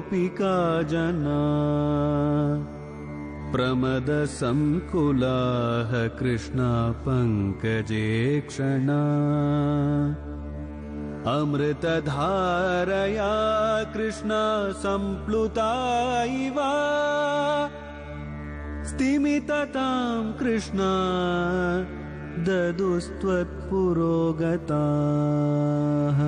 गोपिका जना प्रमद संकुलाः कृष्णा पंकजे क्षणा अमृतधारया कृष्णा संप्लुता इव स्तिमिततां कृष्णा ददुस्त्वत्पुरोगताः।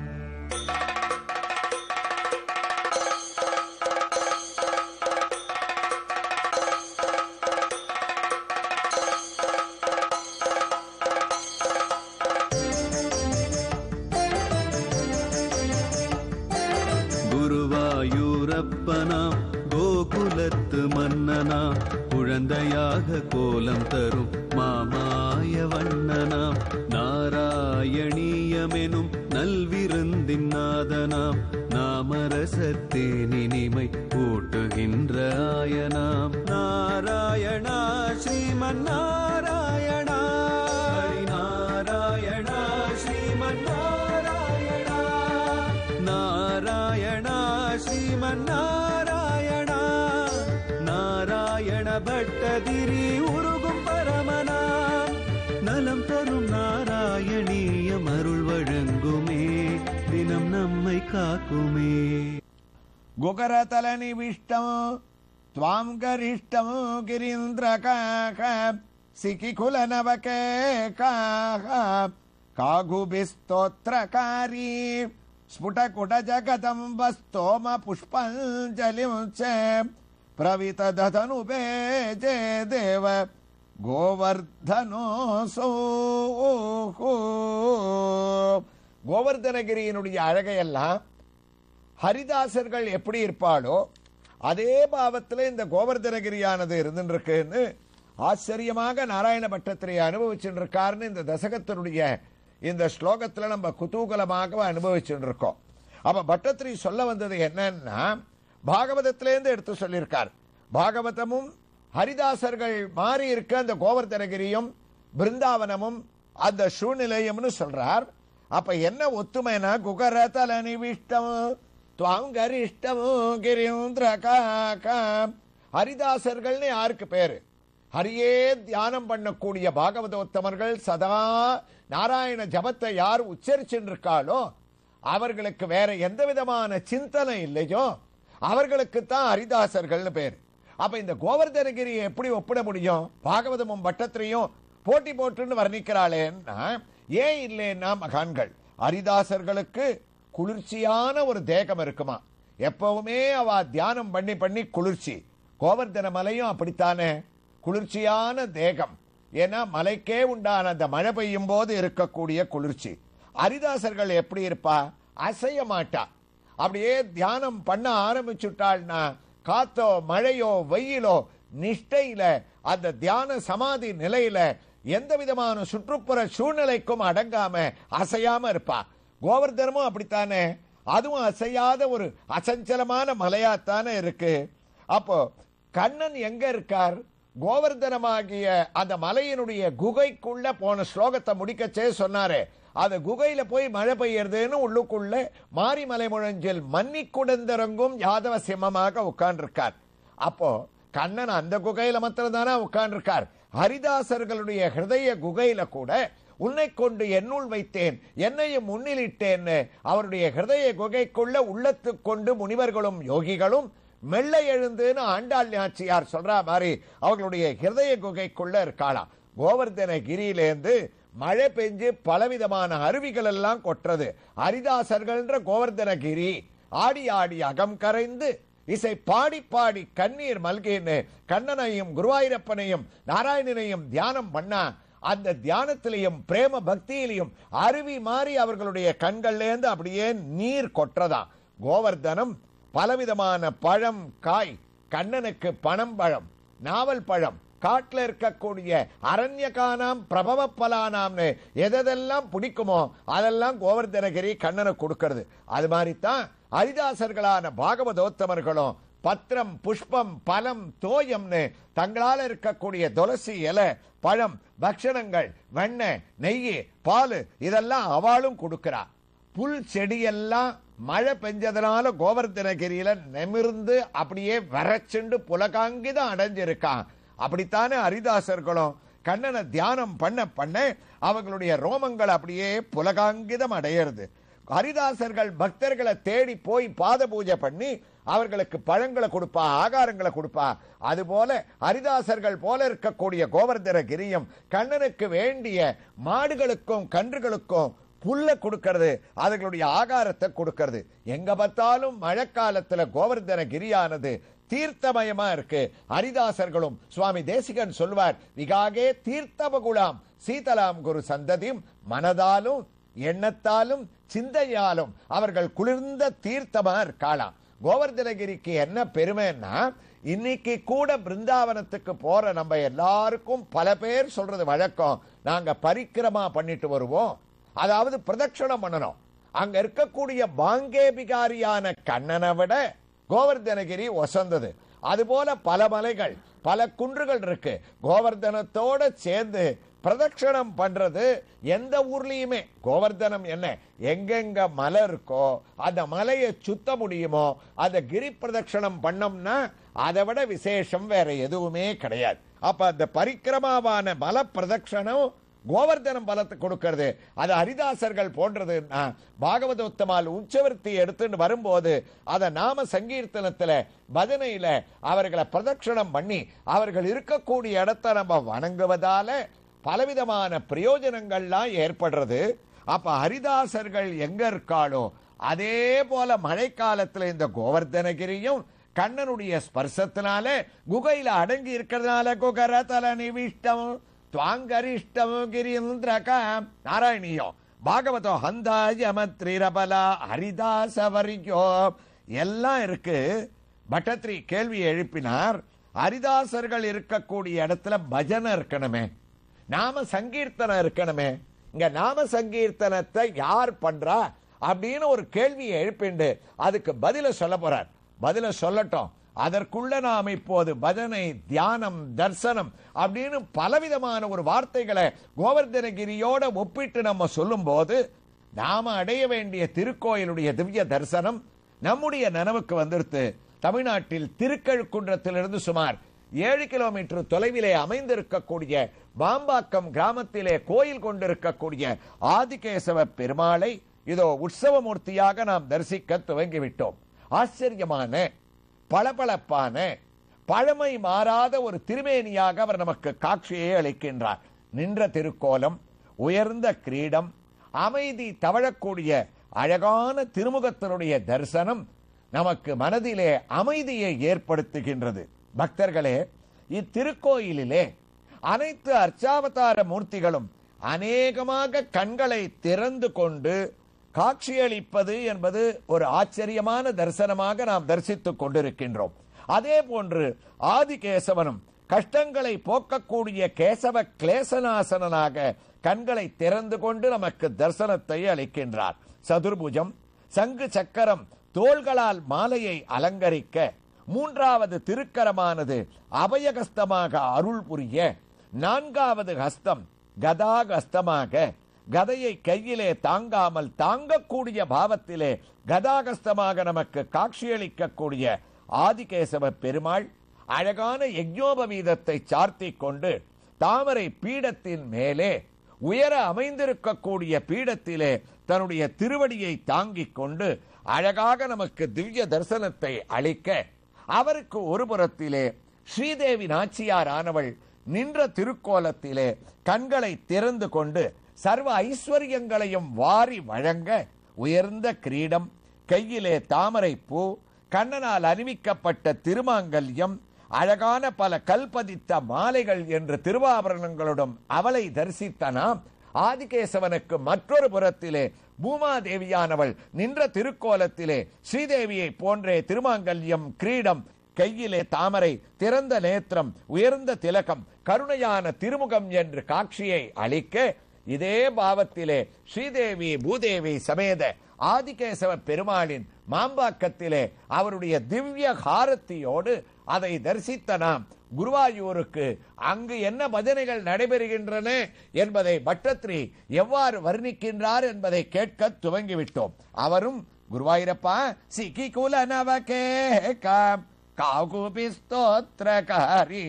குருவாயூரப்பனா கோகுலத்து மன்னனா குழந்தையாக கோலம் தரும் மாமாய வண்ணனாம் நாராயணீயமெனும் நல்விருந்தின் நாதனாம் நாமரசத்தேனினிமை கூட்டுகின்ற ஆயனாம் நாராயணா ஸ்ரீமன் நாராயணா ஹரிநாராயணா ஸ்ரீமன் நாராயணா நாராயணா ஸ்ரீமன் நாராயணா நாராயண பட்டதிரி உருகும் பரமனாம் நலம் தரும் நாராயணீயம் அருள் வழங்குமே தினம் நம்மை காக்குமே. குகரதலனிவிஷ்டம் த்வாம் கரிஷ்டம் கிரீந்திரகாக சிகிகுலநவகேகாக காகுபிஸ்தோத்ரகாரி ஸ்புடகுடஜகதம்ப ஸ்தோம புஷ்பஞ்சலிம் ச பிரவிததனுபேஜே தேவ கோவர்தனோசோ. கோவர்தனகிரியினுடைய அழகையெல்லாம் ஹரிதாசர்கள் எப்படி இருப்பாளோ அதே பாவத்தில் இந்த கோவர்தனகிரியானது இருந்துருக்குன்னு ஆச்சரியமாக நாராயண பட்டத்திரை அனுபவிச்சுட்டு இருக்காருன்னு இந்த தசகத்தினுடைய இந்த ஸ்லோகத்துல நம்ம குதூகலமாக அனுபவிச்சுட்டு இருக்கோம். அப்ப பட்டத்திரி சொல்ல வந்தது என்னன்னா பாகவதத்திலேருந்து எடுத்து சொல்லியிருக்கார். பாகவதமும் ஹரிதாசர்கள் மாறி இருக்க அந்த கோவர்தனகிரியும் பிருந்தாவனமும் அந்த சூழ்நிலையம்னு சொல்றார். அப்ப என்ன ஒத்துமைனா குகரதலனிவிஷ்டம் த்வாம் கரிஷ்டம் கிரீந்திரகாக ஹரிதாசர்கள்னு யாருக்கு பேரு? ஹரியே தியானம் பண்ணக்கூடிய பாகவதோத்தமர்கள் சதா நாராயண ஜபத்தை யார் உச்சரிச்சுருக்காளோ அவர்களுக்கு வேற எந்த விதமான சிந்தனை இல்லையோ அவர்களுக்கு தான் ஹரிதாசர்கள்னு பேர். அப்ப இந்த கோவர்தனகிரியை எப்படி ஒப்பிட முடியும்? பாகவதமும் பட்டத்திரையும் போட்டி போட்டுன்னு வர்ணிக்கிறாளேன்னா ஏன் இல்லைன்னா மகான்கள் ஹரிதாசர்களுக்கு குளிர்ச்சியான ஒரு தேகம் இருக்குமா, எப்பவுமே அவ தியானம் பண்ணி பண்ணி குளிர்ச்சி. கோவர்தன மலையும் அப்படித்தானே குளிர்ச்சியான தேகம். ஏன்னா மலைக்கே உண்டான அந்த மழை பெய்யும் போது இருக்கக்கூடிய குளிர்ச்சி. ஹரிதாசர்கள் எப்படி இருப்பா? அசைய மாட்டா. அப்படியே தியானம் பண்ண ஆரம்பிச்சுட்டாள்னா காத்தோ மழையோ வெயிலோ நிஷ்டையில அந்த தியான சமாதி நிலையில எந்த விதமான சுற்றுப்புற சூழ்நிலைக்கும் அடங்காம அசையாம இருப்பா. கோவர்தனமும் அப்படித்தானே, அதுவும் அசையாத ஒரு அசஞ்சலமான மலையாத்தானே இருக்கு. அப்போ கண்ணன் எங்க இருக்கார்? கோவர்தனமாகிய அந்த மலையினுடைய குகைக்குள்ள போன ஸ்லோகத்தை முடிக்கச்சே சொன்னாரே, அந்த குகையில போய் மழை பெய்யறதுன்னு உள்ளுக்குள்ள மாரிமலை முழஞ்சில் மன்னி குடந்திறங்கும் யாதவ சிம்மமாக உட்கார்ந்திருக்கார். அப்போ கண்ணன் அந்த குகையில மாத்திரம் தானே உட்கார்ந்திருக்கார். ஹரிதாசர்களுடைய ஹிருதய குகையில கூட உன்னை கொண்டு என்னுள் வைத்தேன் என்னையும் முன்னிலிட்டேன்னு அவருடைய ஹிருதய குகைக்குள்ள உள்ளத்து கொண்டு முனிவர்களும் யோகிகளும் மெல்ல எழுந்துன்னு ஆண்டாள் நாச்சியார் சொல்ற மாதிரி அவர்களுடைய ஹிருதய குகைக்குள்ள இருக்காளாம். கோவர்தனகிரியிலேருந்து மழை பெஞ்சு பலவிதமான அருவிகள் எல்லாம் கொட்டுறது. ஹரிதாசர்கள்ன்ற கோவர்தனகிரி ஆடி ஆடி அகம் கரைந்து இசை பாடி பாடி கண்ணீர் மல்கின்னு கண்ணனையும் குருவாயூரப்பனையும் நாராயணனையும் தியானம் பண்ணா அந்த தியானத்திலையும் பிரேம பக்தியிலையும் அருவி மாறி அவர்களுடைய கண்கள்லேருந்து அப்படியே நீர் கொற்றதா. கோவர்தனம் பலவிதமான பழம் காய், கண்ணனுக்கு பனம் பழம், நாவல் பழம், காட்டுல இருக்கக்கூடிய அரண்யகானாம் பிரபவ பலானாம்னு எதெல்லாம் பிடிக்குமோ அதெல்லாம் கோவர்தனகிரி கண்ணனை கொடுக்கிறது. அது மாதிரிதான் ஹரிதாசர்களான பாகவதோத்தமர்களும் பத்திரம் புஷ்பம் பலம் தோயம்னு தங்களால இருக்கக்கூடிய துளசி இலை பழம் பக்ஷணங்கள் வெண்ணெய் நெய் பால் இதெல்லாம் அவளும் கொடுக்கிறா. புல் செடியெல்லாம் மழை பெஞ்சதுனால கோவர்தனகிரியில நிமிர்ந்து அப்படியே வறச்சுண்டு புலகாங்கிதம் அடைஞ்சிருக்கான். அப்படித்தானே ஹரிதாசர்களும் கண்ணனை தியானம் பண்ண பண்ண அவங்களுடைய ரோமங்கள் அப்படியே புலகாங்கிதம் அடையிறது. ஹரிதாசர்கள் பக்தர்களை தேடி போய் பாத பூஜை பண்ணி அவர்களுக்கு பழங்களை கொடுப்பா, ஆகாரங்களை கொடுப்பா. அதுபோல ஹரிதாசர்கள் போல இருக்கக்கூடிய கோவர்தனகிரியும் கண்ணனுக்கு வேண்டிய மாடுகளுக்கும் கன்றுகளுக்கும் புல்ல கொடுக்கிறது, அதுகளுடைய ஆகாரத்தை கொடுக்கிறது. எங்க பார்த்தாலும் மழைக்காலத்துல கோவர்தனகிரியானது தீர்த்தமயமா இருக்கு. ஹரிதாசர்களும் சுவாமி தேசிகன் சொல்வார், விகாகே தீர்த்தமகுலாம் சீதலாம் குரு சந்ததியும், மனதாலும் எண்ணத்தாலும் சிந்தையாலும் அவர்கள் குளிர்ந்த தீர்த்தமா இருக்கலாம். கோவர்தனகிரிக்கு என்ன பெருமைன்னா, இன்னைக்கு கூட பிருந்தாவனத்துக்கு போற நம்ம எல்லாருக்கும் பல பேர் சொல்றது வழக்கம், நாங்க பரிக்கிரமா பண்ணிட்டு வருவோம், அதாவது பிரதட்சணம் பண்ணணும். அங்க இருக்கக்கூடிய பாங்கே பிகாரியான கண்ணனை விட கோவர்தனகிரி வசந்தது. அதுபோல பல மலைகள் பல குன்றுகள் இருக்கு. கோவர்தனத்தோட சேர்ந்து பிரதட்சணம் பண்றது எந்த ஊர்லயுமே கோவர்தனம் என்ன எங்கெங்க மலை இருக்கோ அந்த மலையை சுத்த முடியுமோ அந்த கிரி பிரதட்சணம் பண்ணோம்னா அதை விட விசேஷம் வேற எதுவுமே கிடையாது. அப்ப அந்த பரிக்கிரமாவான மல பிரதட்சணம் கோவர்தனம் பலத்தை கொடுக்கிறது. அது ஹரிதாசர்கள் போன்றதுன்னா பாகவதோத்தமால் உச்சவர்த்தி எடுத்துட்டு வரும்போது அத நாம சங்கீர்த்தனத்துல பஜனையில அவர்களை பிரதட்சணம் பண்ணி அவர்கள் இருக்கக்கூடிய இடத்தை நம்ம வணங்குவதால பலவிதமான பிரயோஜனங்கள்லாம் ஏற்படுறது. அப்ப ஹரிதாசர்கள் எங்க இருக்காளோ அதே போல மழைக்காலத்துல இந்த கோவர்தனகிரியும் கண்ணனுடைய ஸ்பர்சத்தினால குகையில அடங்கி இருக்கிறதுனால குகர தல நிவிஷ்டம் துவாங்கரிஷ்டம் கிரீந்திரகம் நாராயணியம் பாகவதோ ஹந்தாயமத்ரிரபலா ஹரிதாசவரியோ எல்லாம் இருக்கு. பட்டத்ரி கேள்வி எழுப்பினார், ஹரிதாசர்கள் இருக்கக்கூடிய இடத்துல பஜனை இருக்கணுமே, நாம சங்கீர்த்தனம் இருக்கணுமே, இங்க நாம சங்கீர்த்தனத்தை யார் பண்றா அப்படின்னு ஒரு கேள்வியை எழுப்பிண்டு அதுக்கு பதில சொல்ல போறார். பதில சொல்லட்டும். அதற்குள்ள நாம் இப்போது பஜனை, தியானம், தர்சனம் அப்படின்னு பலவிதமான ஒரு வார்த்தைகளை கோவர்தனகிரியோட ஒப்பிட்டு நம்ம சொல்லும் போது நாம அடைய வேண்டிய திருக்கோயிலுடைய திவ்ய தரிசனம் நம்முடைய நினைவுக்கு வந்துடுத்து. தமிழ்நாட்டில் திருக்கழுக்குன்றத்திலிருந்து சுமார் 7 கிலோமீட்டர் தொலைவிலே அமைந்திருக்கக்கூடிய பாம்பாக்கம் கிராமத்திலே கோயில் கொண்டிருக்கக்கூடிய ஆதிகேசவ பெருமாளை இதோ உற்சவமூர்த்தியாக நாம் தரிசிக்க துவங்கிவிட்டோம். ஆச்சரியமான பளபளப்பான பழமை மாறாத ஒரு திருமேனியாக அவர் நமக்கு காட்சியை அளிக்கின்றார். நின்ற திருக்கோலம், உயர்ந்த கிரீடம், அமைதி தவழக்கூடிய அழகான திருமுகத்தினுடைய தரிசனம் நமக்கு மனதிலே அமைதியை ஏற்படுத்துகின்றது. பக்தர்களே, இத்திருக்கோயிலிலே அனைத்து அர்ச்சாவதார மூர்த்திகளும் அநேகமாக கண்களை திறந்து கொண்டு காட்சியளிப்பது என்பது ஒரு ஆச்சரியமான தரிசனமாக நாம் தரிசித்துக் கொண்டிருக்கின்றோம். அதே போன்று ஆதிகேசவனும் கஷ்டங்களை போக்கக்கூடிய கேசவ கிளேசநாசனாக கண்களை திறந்து கொண்டு நமக்கு தரிசனத்தை அளிக்கின்றார். சதுர்புஜம், சங்கு சக்கரம், தோள்களால் மாலையை அலங்கரிக்க, 3வது திருக்கரமானது அபயகஸ்தமாக அருள் புரிய, 4வது ஹஸ்தம் கதாகஸ்தமாக கதையை கையிலே தாங்காமல் தாங்கக்கூடிய பாவத்திலே கதாகஸ்தமாக நமக்கு காட்சியளிக்கக்கூடிய ஆதிகேசவ பெருமாள் அழகான யஜ்ஞோபவீதத்தை சார்த்தி கொண்டு தாமரை பீடத்தின் மேலே உயர அமைந்திருக்கக்கூடிய பீடத்திலே தன்னுடைய திருவடியை தாங்கிக் கொண்டு அழகாக நமக்கு திவ்ய தரிசனத்தை அளிக்க, அவருக்கு ஒரு புறத்திலே ஸ்ரீதேவி நாச்சியார் ஆனவள் நின்ற திருக்கோலத்திலே கண்களை திறந்து கொண்டு சர்வ ஐஸ்வர்யங்களையும் வாரி வழங்க, உயர்ந்த கிரீடம், கையிலே தாமரை பூ, கண்ணனால் அணிவிக்கப்பட்ட திருமாங்கல்யம், அழகான பல கல்பதித்த மாலைகள் என்ற திருவாபரணங்களுடன் அவளை தரிசித்த நாம் ஆதிகேசவனுக்கு மற்றொரு புறத்திலே பூமாதேவியானவள் நின்ற திருக்கோலத்திலே ஸ்ரீதேவியை போன்றே திருமாங்கல்யம், கிரீடம், கையிலே தாமரை, திறந்த நேத்திரம், உயர்ந்த திலகம், கருணையான திருமுகம் என்று காட்சியை அளிக்க, இதே பாவத்திலே ஸ்ரீதேவி பூதேவி சமேத ஆதிகேசவ பெருமாளின் மாம்பாக்கத்திலே அவருடைய திவ்ய ஹாரத்தியோடு அதை தரிசித்த நாம் குருவாயூருக்கு அங்கு என்ன பஜனைகள் நடைபெறுகின்றன என்பதை பட்டத்ரி எவ்வாறு வர்ணிக்கின்றார் என்பதை கேட்க துவங்கிவிட்டோம். அவரும் குருவாயிரப்பா சிக்கி குல நவகேகம் காகுபி ஸ்தோத்ரகாரி.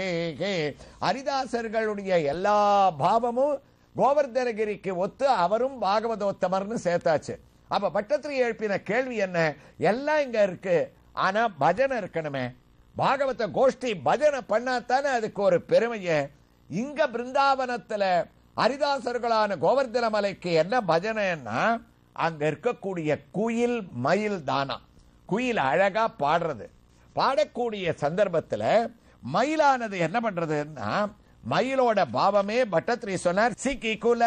ஹரிதாசர்களுடைய எல்லா பாவமும் கோவர்தனகிரிக்கு ஒத்து அவரும் பாகவதோத்தமர்னு சேர்த்தாச்சு. அப்ப பட்டத்திரி எழுப்பின கேள்வி என்ன? எல்லாம் இங்க இருக்கு, ஆனா பஜனை இருக்கணுமே. பாகவத கோஷ்டி பஜனை பண்ணாத்தானே அதுக்கு ஒரு பெருமையே. இங்க பிருந்தாவனத்துல ஹரிதாசர்களான கோவர்தன மலைக்கு என்ன பஜனைன்னா, அங்க இருக்கக்கூடிய குயில் மயில் தானா. குயில் அழகா பாடுறது. பாடக்கூடிய சந்தர்ப்பத்துல மயிலானது என்ன பண்றதுன்னா, மயிலோட பாவமே பட்டத்திரி சொன்னார் சிக்கி குல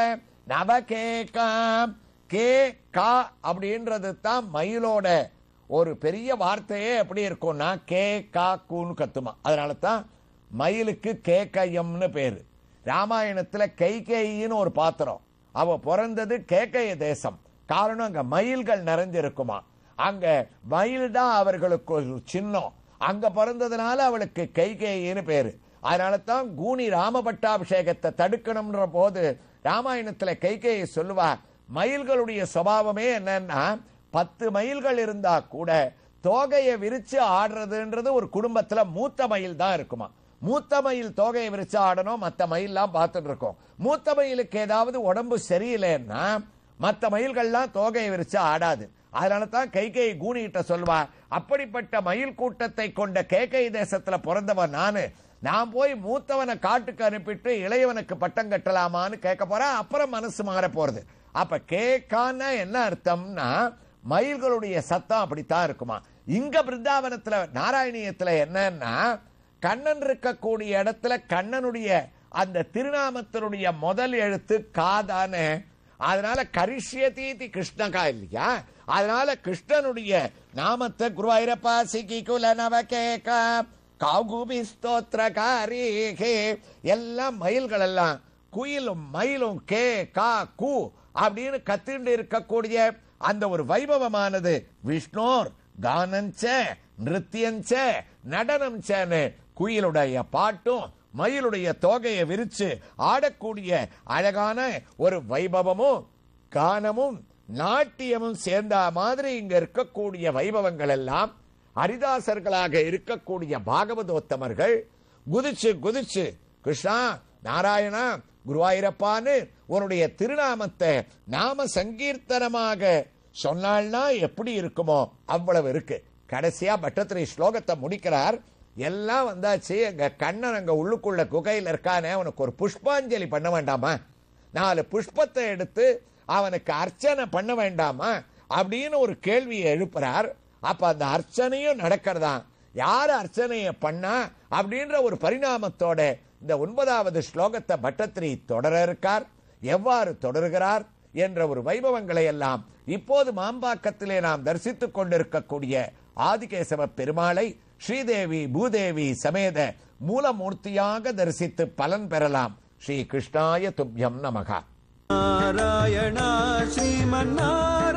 நவகேகம். கே கா அப்படின்றது தான் மயிலோட ஒரு பெரிய வார்த்தையே எப்படி இருக்கும்னா கே கா கூன்னு கத்துமா. அதனால தான் மயிலுக்கு கேகயம்னு பேரு. ராமாயணத்துல கைகேயின்னு ஒரு பாத்திரம், அவ பிறந்தது கேகய தேசம். காரணம் அங்க மயில்கள் நிறைஞ்சிருக்குமா. அங்க மயில் தான் அவர்களுக்கு ஒரு சின்னம். அங்க பிறந்ததுனால அவளுக்கு கைகேயின்னு பேரு. அதனால தான் கூனி ராமபட்டாபிஷேகத்தை தடுக்கணும்ன்ற போது ராமாயணத்துல கைகேயி சொல்லுவா, மயில்களுடைய சுபாவமே என்னன்னா 10 மயில்கள் இருந்தா கூட தோகையை விரிச்சு ஆடுறதுன்றது ஒரு குடும்பத்துல மூத்த மயில் தான் இருக்குமா. மூத்த மயில் தோகையை விரிச்சு ஆடணும், மத்த மயில்லாம் பார்த்துட்டு இருக்கோம். மூத்த மயிலுக்கு ஏதாவது உடம்பு சரியில்லைன்னா மத்த மயில்கள்லாம் தோகையை விரிச்சு ஆடாது. அதனால தான் கைகேயி கூனிகிட்ட சொல்வா, அப்படிப்பட்ட மயில் கூட்டத்தை கொண்ட கேகை தேசத்துல பிறந்தவன் நான் போய் மூத்தவனை காட்டுக்கு அனுப்பிட்டு இளையவனுக்கு பட்டம் கட்டலாமான்னு கேட்க போறேன். அப்புறம் மனசு மாற போறது. அப்ப கேக்கான என்ன அர்த்தம்னா மயில்களுடைய சத்தம் அப்படித்தான் இருக்குமா. இங்க பிருந்தாவனத்துல நாராயணியத்துல என்னன்னா, கண்ணன் இருக்கக்கூடிய இடத்துல கண்ணனுடைய அந்த திருநாமத்தினுடைய முதல் எழுத்து காதானே. அதனால கரிஷ்யதீதி கிருஷ்ணகா இல்லையா. அதனால கிருஷ்ணனுடைய நாமத்தை குருவாயிரப்பா சிக்கி குல நவகேக காகுபி ஸ்தோத்ரகாரி. எல்லாம் மயில்கள் எல்லாம் குயிலும் மயிலும் கே கா கு அப்படின்னு கத்திண்டு இருக்கக்கூடிய அந்த ஒரு வைபவமானது விஷ்ணோர் கானஞ்ச நிருத்தியஞ்ச நடனம்சன்னு குயிலுடைய பாட்டும் மயிலுடைய தோகையை விரிச்சு ஆடக்கூடிய அழகான ஒரு வைபவமும் கானமும் நாட்டியமும் சேர்ந்த மாதிரி இங்க இருக்கக்கூடிய வைபவங்கள் எல்லாம் ஹரிதாசர்களாக இருக்கக்கூடிய பாகவதோத்தமர்கள் குதிச்சு குதிச்சு கிருஷ்ணா நாராயணா குருவாயிரப்பான்னு உன்னுடைய திருநாமத்தை நாம சங்கீர்த்தனமாக சொன்னால்னா எப்படி இருக்குமோ அவ்வளவு இருக்கு. கடைசியா பட்டத்திரி ஸ்லோகத்தை முடிக்கிறார். எல்லாம் வந்தாச்சு, எங்க கண்ணன் அங்க உள்ளுக்குள்ள குகையில் இருக்கானே, அவனுக்கு ஒரு புஷ்பாஞ்சலி பண்ண வேண்டாமா? 4 புஷ்பத்தை எடுத்து அவனுக்கு அர்ச்சனை பண்ண வேண்டாமா அப்படின்னு ஒரு கேள்வியை எழுப்புறார். அப்ப அந்த அர்ச்சனையும் நடக்கிறதா. யார் அர்ச்சனையை பண்ணா அப்படின்ற ஒரு பரிணாமத்தோட இந்த 9வது ஸ்லோகத்தை பட்டத்திரி தொடர இருக்கார். எவ்வாறு தொடர்கிறார் என்ற ஒரு வைபவங்களை எல்லாம் இப்போது மாம்பாக்கத்திலே நாம் தரிசித்துக் கொண்டிருக்கக்கூடிய ஆதிகேசவ பெருமாளை ஸ்ரீதேவி பூதேவி சமேத மூலமூர்த்தியாக தரிசித்து பலன் பெறலாம். ஸ்ரீ கிருஷ்ணாய துப்யம் நமகா. நாராயணா ஸ்ரீமன் நாராயணா.